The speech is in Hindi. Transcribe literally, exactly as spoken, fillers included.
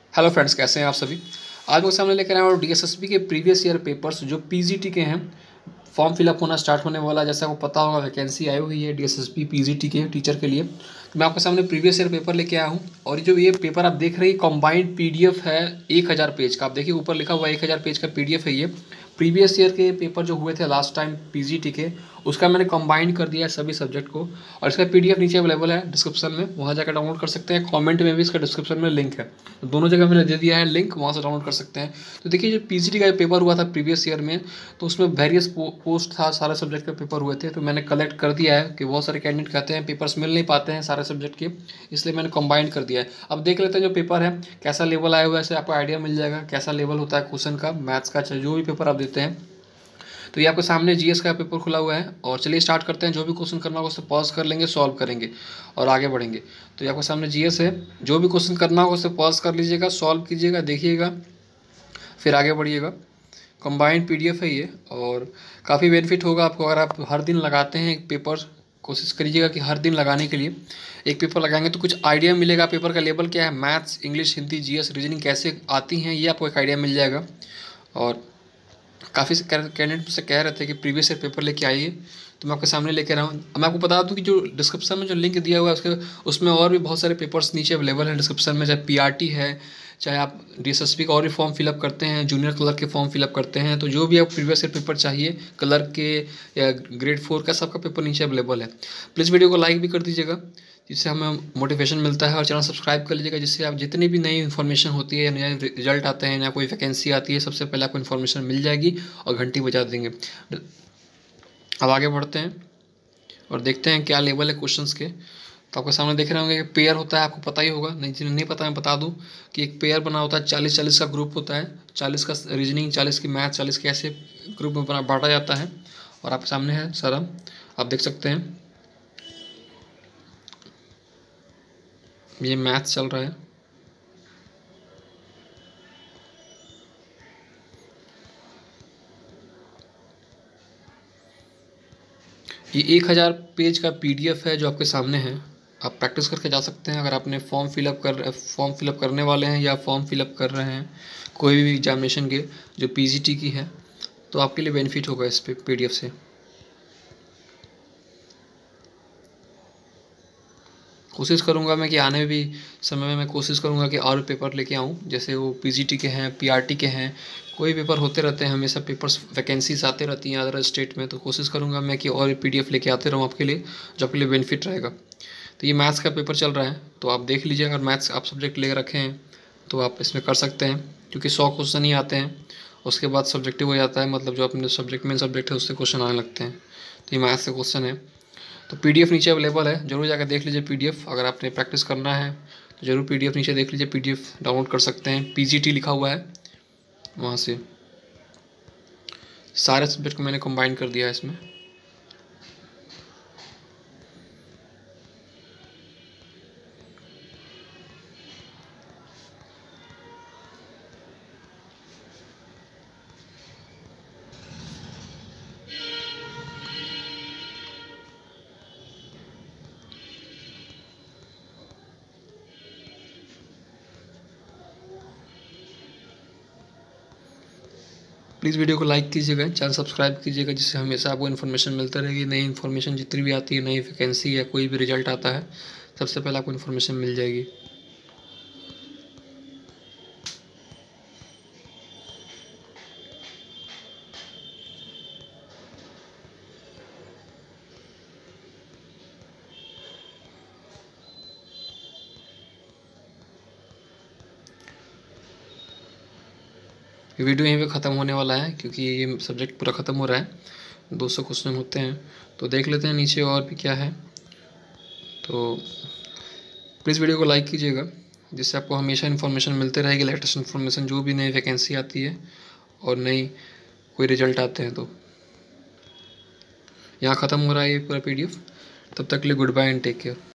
हेलो फ्रेंड्स, कैसे हैं आप सभी। आज मैं सामने लेकर आया हूँ डीएसएसबी के प्रीवियस ईयर पेपर्स जो पीजीटी के हैं। फॉर्म फिलअप होना स्टार्ट होने वाला है, जैसा आपको पता होगा वैकेंसी आई हुई है डीएसएसबी पीजीटी के टीचर के लिए। तो मैं आपके सामने प्रीवियस ईयर पेपर लेके आया हूँ और जो ये पेपर आप देख रहे हैं कॉम्बाइंड पीडीएफ है एक हज़ार पेज का। आप देखिए ऊपर लिखा हुआ है एक हज़ार पेज का पीडीएफ है ये। प्रीवियस ईयर के पेपर जो हुए थे लास्ट टाइम पीजीटी के, उसका मैंने कंबाइन कर दिया है सभी सब्जेक्ट को। और इसका पीडीएफ नीचे अवेलेबल है डिस्क्रिप्शन में, वहाँ जाकर डाउनलोड कर सकते हैं। कमेंट में भी इसका डिस्क्रिप्शन में लिंक है, तो दोनों जगह मैंने दे दिया है लिंक, वहाँ से डाउनलोड कर सकते हैं। तो देखिए जो पीजीटी का पेपर हुआ था प्रीवियस ईयर में, तो उसमें वेरियस पोस्ट था, सारे सब्जेक्ट के पेपर हुए थे। तो मैंने कलेक्ट कर दिया है कि बहुत सारे कैंडिडेट कहते हैं पेपर्स मिल नहीं पाते हैं सारे सब्जेक्ट के, इसलिए मैंने कंबाइन कर दिया है। अब देख लेते हैं जो पेपर है कैसा लेवल आया हुआ है, ऐसे आपको आइडिया मिल जाएगा कैसा लेवल होता है क्वेश्चन का, मैथ्स का, चाहे जो भी पेपर आप देते हैं। तो ये आपके सामने जीएस का पेपर खुला हुआ है और चलिए स्टार्ट करते हैं। जो भी क्वेश्चन करना होगा उसे पॉज कर लेंगे, सॉल्व करेंगे और आगे बढ़ेंगे। तो ये आपके सामने जीएस है, जो भी क्वेश्चन करना होगा उसे पॉज कर लीजिएगा, सॉल्व कीजिएगा, देखिएगा, फिर आगे बढ़िएगा। कंबाइंड पीडीएफ है ये और काफ़ी बेनिफिट होगा आपको अगर आप हर दिन लगाते हैं एक पेपर। कोशिश करिएगा कि हर दिन लगाने के लिए एक पेपर लगाएंगे तो कुछ आइडिया मिलेगा पेपर का लेवल क्या है, maths, English, Hindi, GS, reasoning कैसे आती हैं, ये आपको एक आइडिया मिल जाएगा। और काफ़ी कैंडिडेट मुझसे कह रहे थे कि प्रीवियस ईयर पेपर लेके आइए, तो मैं आपके सामने लेके रहा हूँ। मैं आपको बता दूँ कि जो डिस्क्रिप्शन में जो लिंक दिया हुआ है उसके उसमें और भी बहुत सारे पेपर्स नीचे अवेलेबल हैं डिस्क्रिप्शन में, चाहे पीआरटी है, चाहे आप डीएसएसपी का और भी फॉर्म फिलअप करते हैं, जूनियर क्लर्क के फॉर्म फिलअप करते हैं, तो जो भी आप प्रीवियस ईयर पेपर चाहिए क्लर्क के या ग्रेड फोर का, सबका पेपर नीचे अवेलेबल है। प्लीज़ वीडियो को लाइक भी कर दीजिएगा जिससे हमें मोटिवेशन मिलता है, और चैनल सब्सक्राइब कर लीजिएगा जिससे आप जितनी भी नई इन्फॉर्मेशन होती है या नए रिजल्ट आते हैं या कोई वैकेंसी आती है सबसे पहले आपको इन्फॉर्मेशन मिल जाएगी और घंटी बजा देंगे। अब आगे बढ़ते हैं और देखते हैं क्या लेवल है क्वेश्चंस के। तो आपके सामने देख रहे होंगे कि पेयर होता है, आपको पता ही होगा, नहीं जिन्हें नहीं पता मैं बता दूं कि एक पेयर बना होता है, चालीस चालीस का ग्रुप होता है, चालीस का रीजनिंग, चालीस की मैथ, चालीस के ऐसे ग्रुप में बना बांटा जाता है। और आपके सामने है सारा, आप देख सकते हैं ये मैथ चल रहा है। ये एक हज़ार पेज का पीडीएफ है जो आपके सामने है, आप प्रैक्टिस करके जा सकते हैं। अगर आपने फॉर्म फिलअप कर फॉर्म फिलअप करने वाले हैं या फॉर्म फिलअप कर रहे हैं कोई भी एग्जामिनेशन के जो पीजीटी की है, तो आपके लिए बेनिफिट होगा इस पे पीडीएफ से। कोशिश करूंगा मैं कि आने भी समय में मैं कोशिश करूंगा कि और पेपर लेके आऊं, जैसे वो पीजीटी के हैं, पीआरटी के हैं, कोई पेपर होते रहते हैं हमेशा, पेपर्स वैकेंसीज आते रहती हैं अदर स्टेट में, तो कोशिश करूंगा मैं कि और पीडीएफ लेके आते रहूं आपके लिए, जो आपके लिए बेनिफिट रहेगा। तो ये मैथ्स का पेपर चल रहा है, तो आप देख लीजिए, अगर मैथ्स आप सब्जेक्ट ले रखे हैं तो आप इसमें कर सकते हैं, क्योंकि सौ क्वेश्चन ही आते हैं, उसके बाद सब्जेक्टिव हो जाता है, मतलब जो अपने सब्जेक्ट मेन सब्जेक्ट है उससे क्वेश्चन आने लगते हैं। तो ये मैथ्स के क्वेश्चन है। तो पीडीएफ नीचे अवेलेबल है, जरूर जाकर देख लीजिए पीडीएफ। अगर आपने प्रैक्टिस करना है तो जरूर पीडीएफ नीचे देख लीजिए, पीडीएफ डाउनलोड कर सकते हैं, पीजीटी लिखा हुआ है वहाँ से। सारे सब्जेक्ट को मैंने कंबाइन कर दिया है इसमें। प्लीज़ वीडियो को लाइक कीजिएगा, चैनल सब्सक्राइब कीजिएगा जिससे हमेशा आपको इन्फॉर्मेशन मिलता रहेगी। नई इन्फॉर्मेशन जितनी भी आती है, नई वैकेंसी या कोई भी रिजल्ट आता है, सबसे पहले आपको इन्फॉर्मेशन मिल जाएगी। वीडियो यहीं पे ख़त्म होने वाला है क्योंकि ये सब्जेक्ट पूरा ख़त्म हो रहा है, दो सौ क्वेश्चन होते हैं। तो देख लेते हैं नीचे और भी क्या है। तो प्लीज़ वीडियो को लाइक कीजिएगा जिससे आपको हमेशा इन्फॉर्मेशन मिलते रहेगी, लेटेस्ट इन्फॉर्मेशन, जो भी नई वैकेंसी आती है और नई कोई रिजल्ट आते हैं। तो यहाँ ख़त्म हो रहा है ये पूरा पीडीएफ। तब तक के लिए good bye and take care.